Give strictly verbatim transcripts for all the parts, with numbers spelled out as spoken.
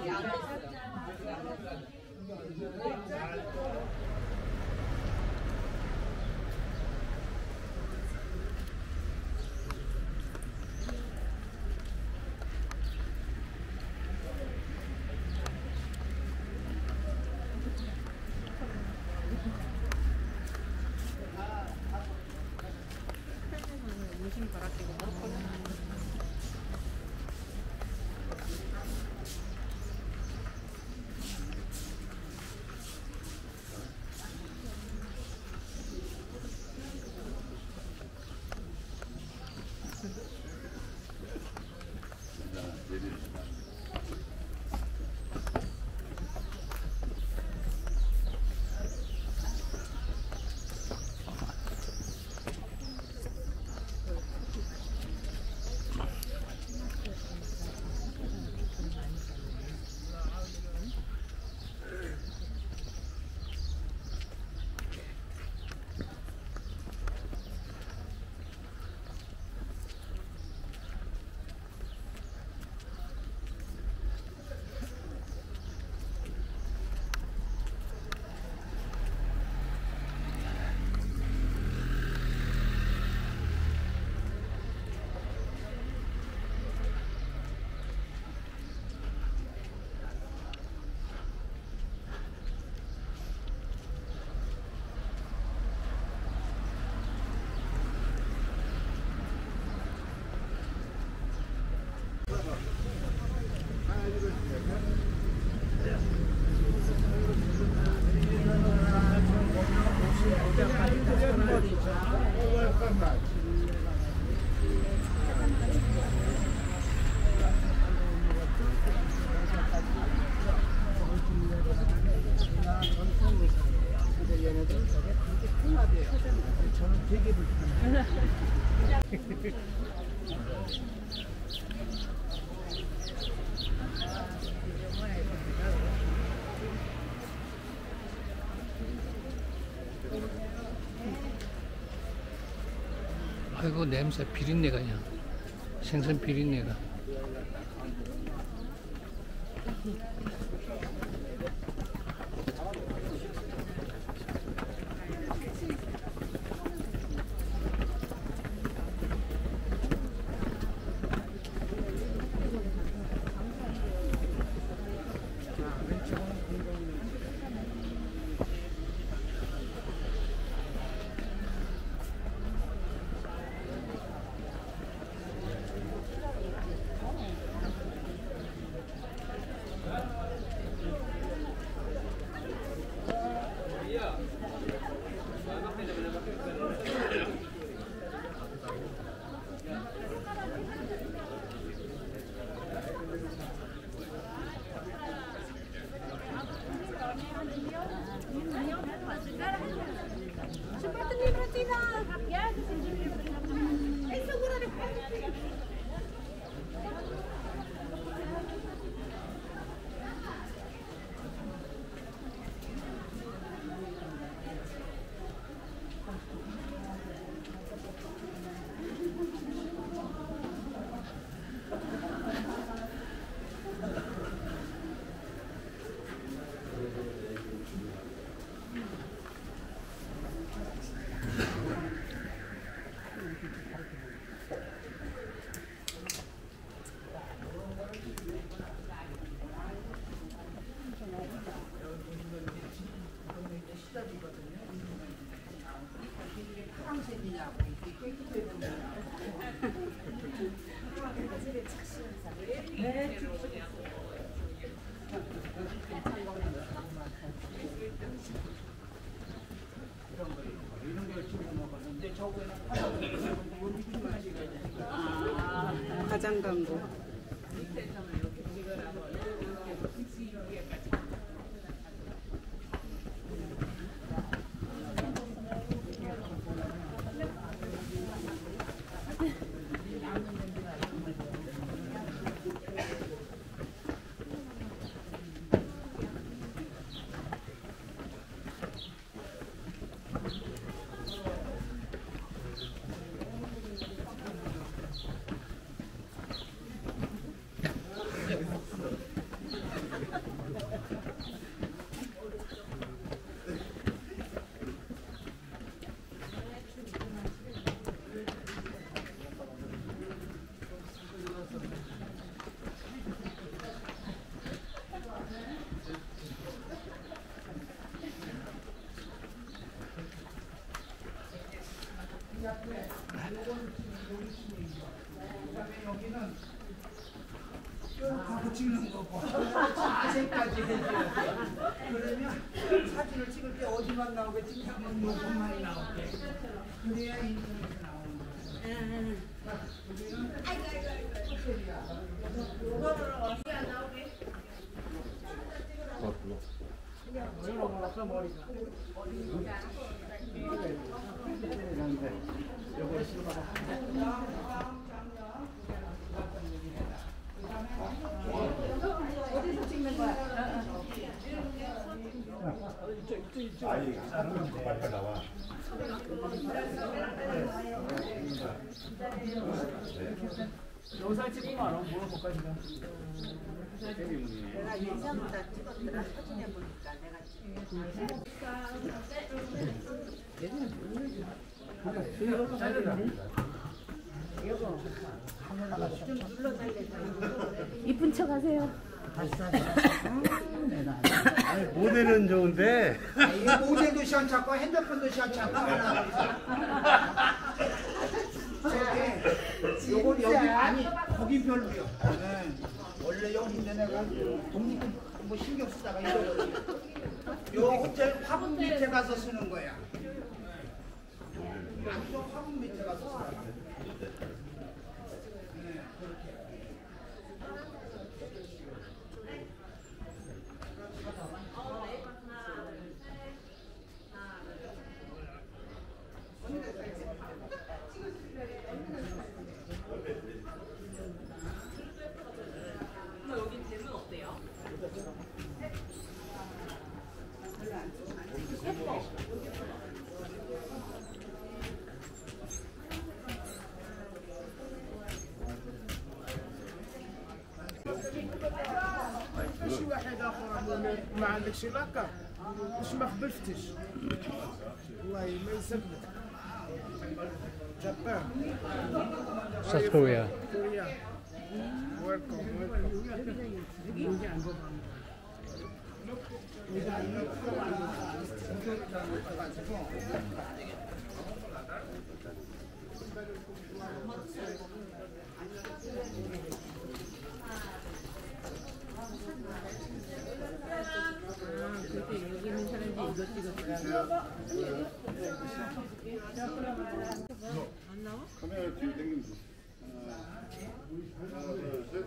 아이고 냄새 비린내가 그냥 생선 비린내가. 가장 광고. 사진을 찍을 때 어디만 나오겠지? 한번 요것만이 나올게. 그래야 인터넷에 나오는 거야. 어디서 찍는 거야? 아니, 빨리 나와. 영상 찍고 말아. 물어볼까 지금? 내가 예전보다 찍었더라. 사진에 보니까 내가 이쁜 척 하세요. 아니, 모델은 좋은데. 이거 모델도 시원찮고 핸드폰도 시원찮고 하나. 요건 여기 아니 거기 별로요. 네. 원래 여기 있는 애가 독립 뭐 신경 쓰다가 이거 요 호텔 화분 밑에 가서 쓰는 거야. 양쪽 화분 밑에 가서 쓰는 거야. 네. شي واحد اخر ما عندكش لاكا باش ما خبفتش والله ما يسبك جابان South Korea. كوريا ويلكم ويلكم 카메라 뒤로 당기면 돼. 하나, 둘, 셋.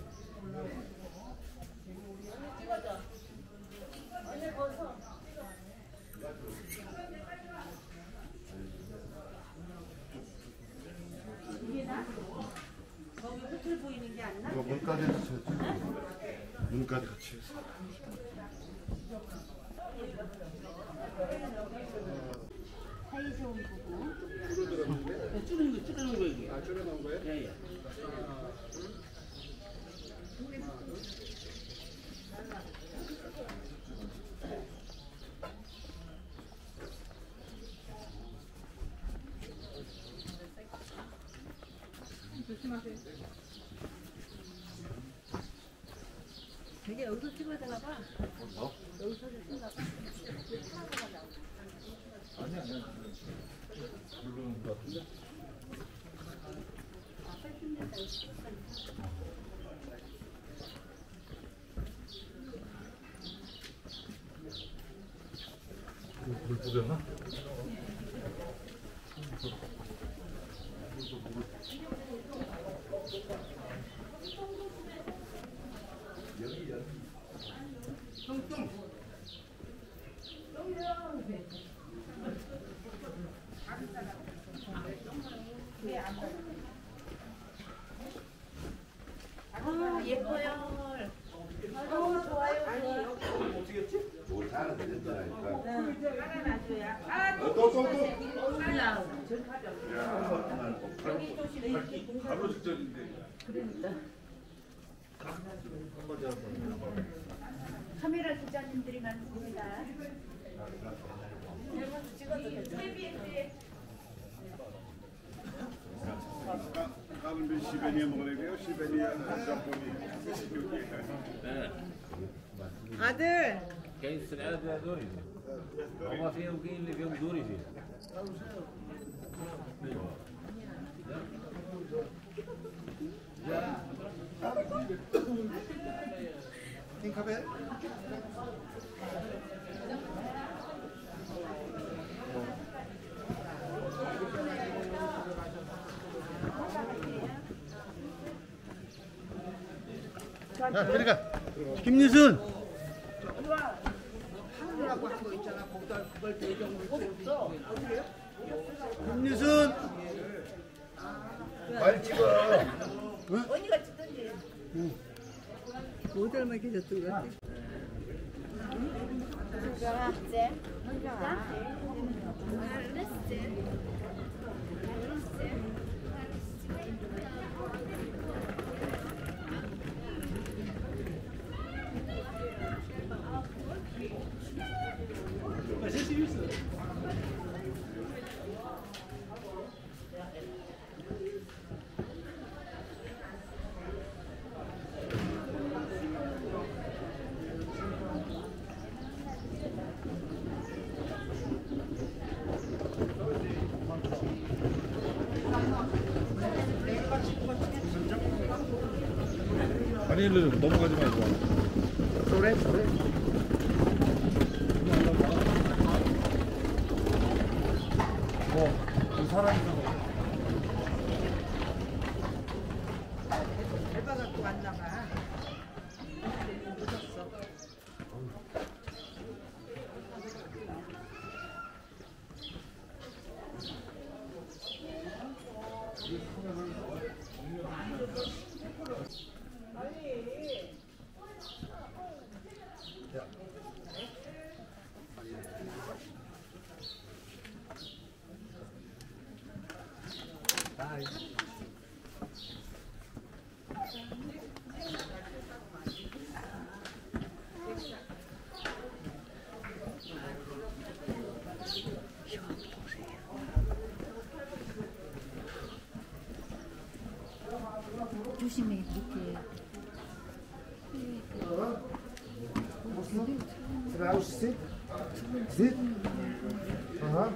거기 호텔 보이는 게 안 나? 이거 문까지 해서 찍고. 문까지 같이 해서. 사이좋은 부부. 줄이는 거 줄이는 거 이게. 아 줄여놓은 거예요? 예 예. 되게 여기서 찍어야 되나 봐. 여기서 찍나 봐. 물 뿌렸나? 아 예뻐요. 너무 좋아요. 아니 뭘 하나 되는지라니까. 하나 놔줘야. 아 또, 또, 또. 바로 직전인데. 카메라 기자님들이 많습니다. Kalın bir şibeniye mi oluyor? Şibeniye Japoniye. 아들. كاين الصناعات فيها دوري هما فيها وكاين اللي فيهم دوري فيها 킹카벨? 그러니까 김유순. 하늘하고 한 거 있잖아. 거기다 그걸 대정을 줬어. 김유순. 말 찍어. 언니가 찍던지. 못 닮게 줬던 것 같아. 혼자가 쎄. 혼자가. 알았지. 아니 일로 넘어가지 말고. 그래 그래. 뭐이 사람이 해봐 갖고 왔나 봐. 늦었어. 조심해 밑에. سبعة وستين زيد اها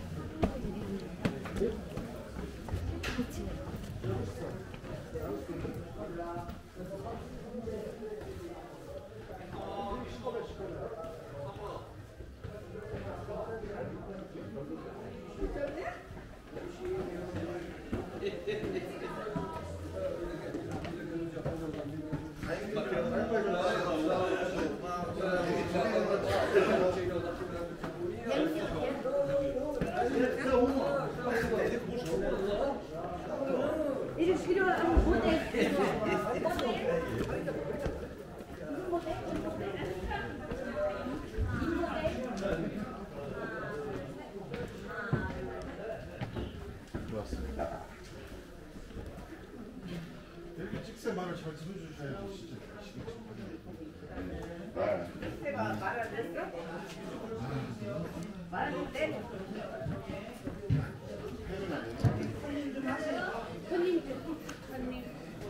이렇게 찍새 말을 잘 들어주셔야지 진짜. 해봐 말 안 했어? 말 안 돼? 손님 좀 하세요. 손님 좀 손님.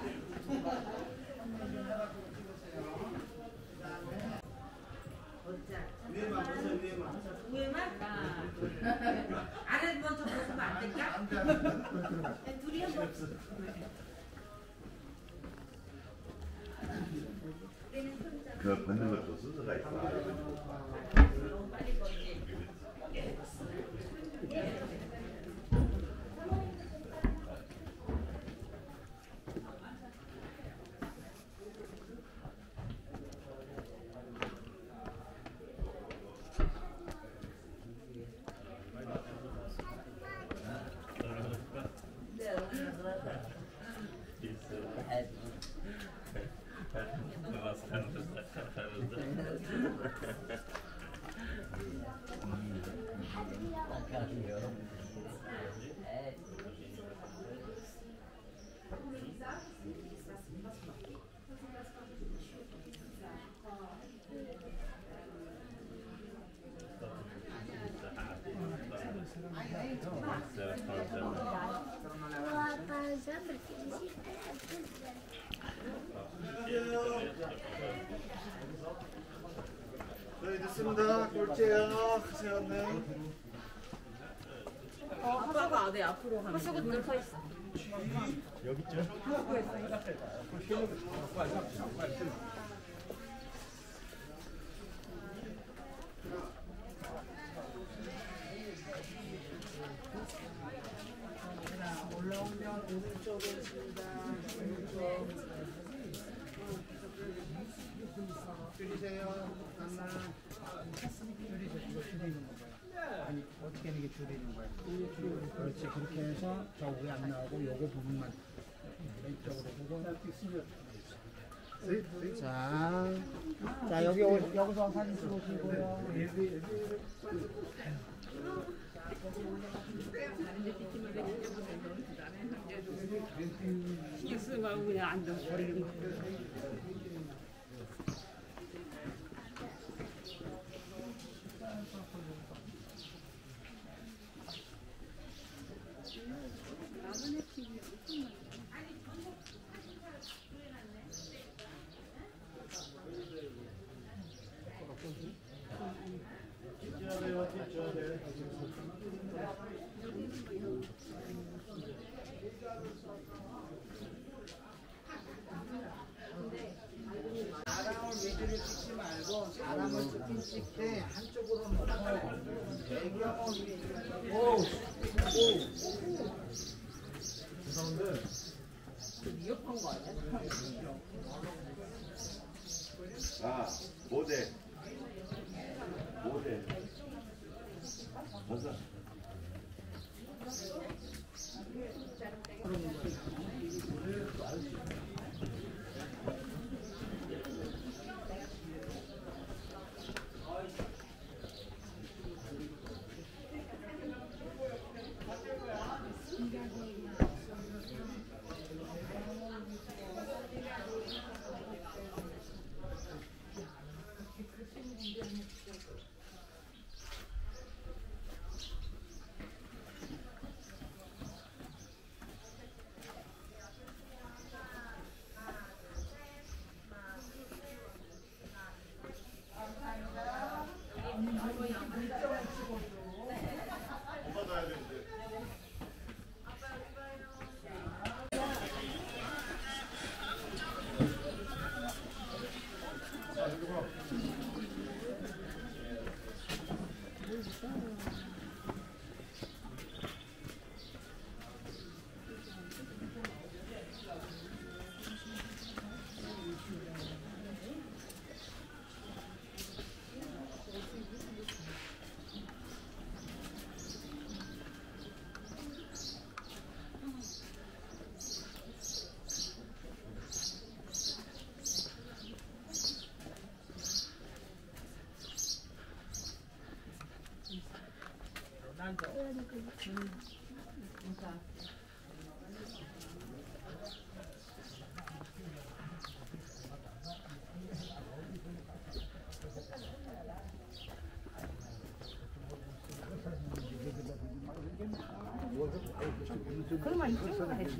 위에만 보세요 위에만. 위에만? 아래 먼저 보시면 안 될까? 둘이 한번. 그 벗는 것도 순서가 있어. 저희 됐습니다. 꼴찌예요. 세웠네. 아빠가 어디 앞으로 가는 거야? 늘 서 있어. 여기 있죠? 올라오면 오른쪽에 있습니다. 오른쪽. 줄이서 이거 줄이는 거야. 아니 어떻게 하는 게 줄이는 거야. 그렇지. 그렇게 해서 저 위에 안 나오고 요거 부분만 왼쪽으로 보고. 자, 자 여기 오- 여기서 사진 찍으시고요. 신경 쓰는 거 그냥 앉아 버리는 거. 사람을 위주로 찍지 말고 사람을 찍긴 찍되 한쪽으로 놓고 배경을 위주로. 오, 오. 아, 모델. 모델. 맞아. 그러면 이쪽으로 해야지.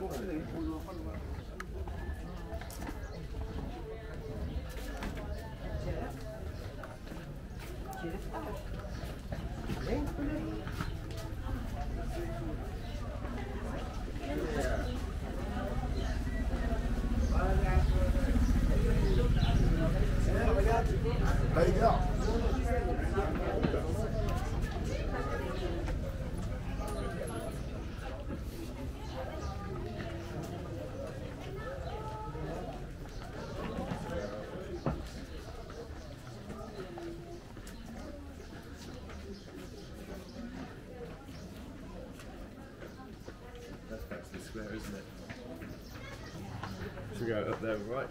That's actually square, isn't it? Should we go up there, right?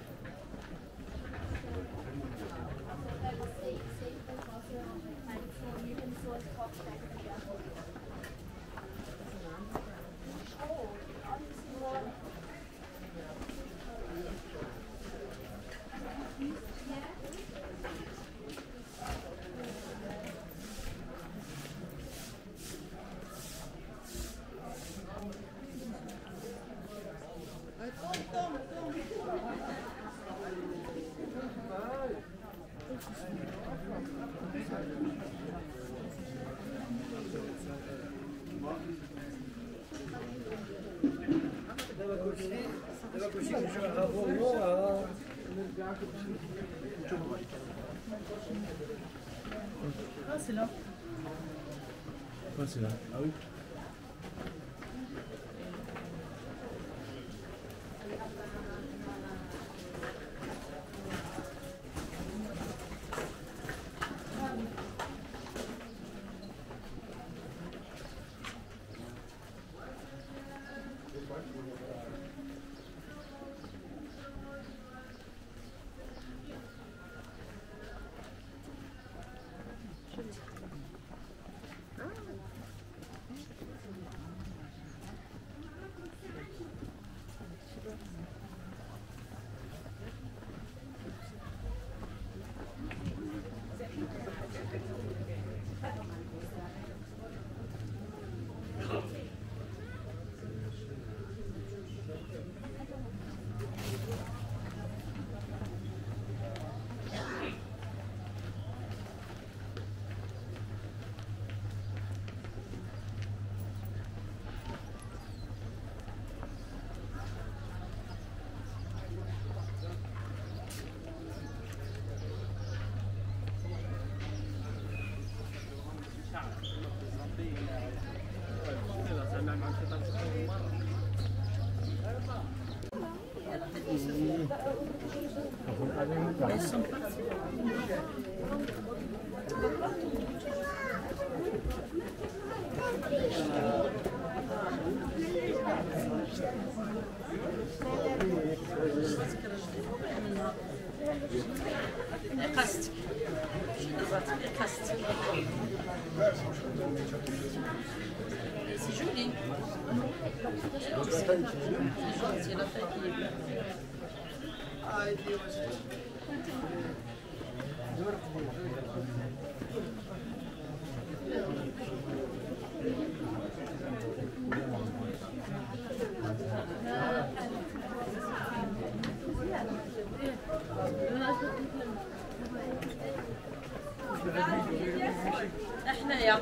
What's that? Oh. Ekastik. Ekastik. C'est joli. C'est la taille qui est. احنا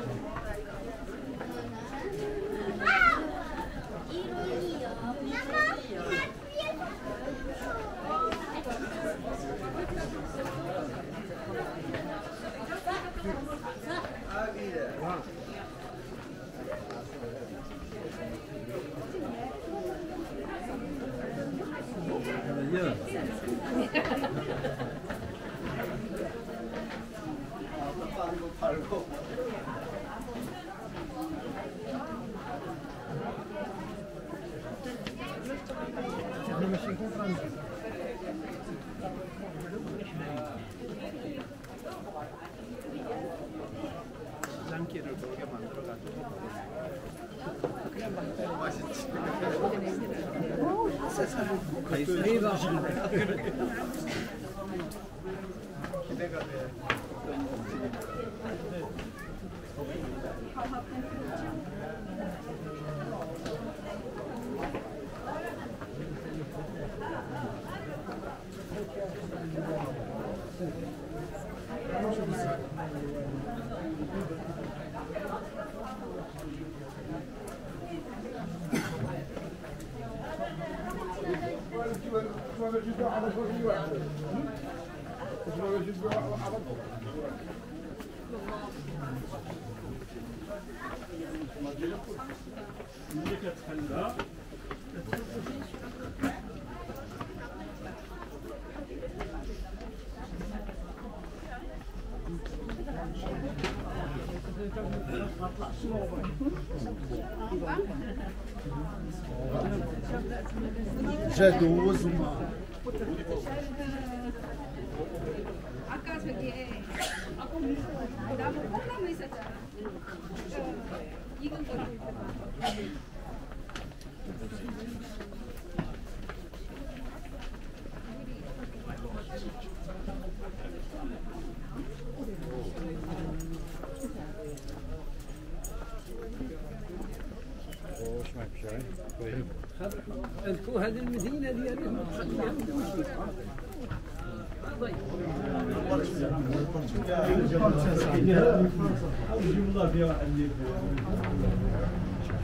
장기를 그렇게 만들어가지고 그냥 맛있지. 기대가 돼. J'adore moi. 아까 저기에 나무 콩나무 있었잖아. 익은 거. هذه المدينة ديالهم الجملة فيها واحد اللي